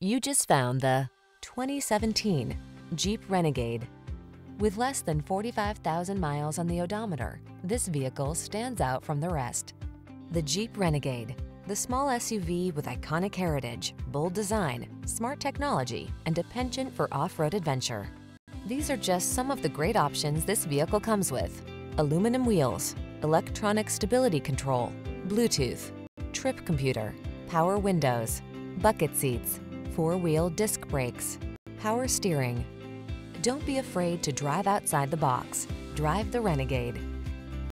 You just found the 2017 Jeep Renegade. With less than 45,000 miles on the odometer, this vehicle stands out from the rest. The Jeep Renegade, the small SUV with iconic heritage, bold design, smart technology, and a penchant for off-road adventure. These are just some of the great options this vehicle comes with: aluminum wheels, electronic stability control, Bluetooth, trip computer, power windows, bucket seats, four-wheel disc brakes, power steering. Don't be afraid to drive outside the box. Drive the Renegade.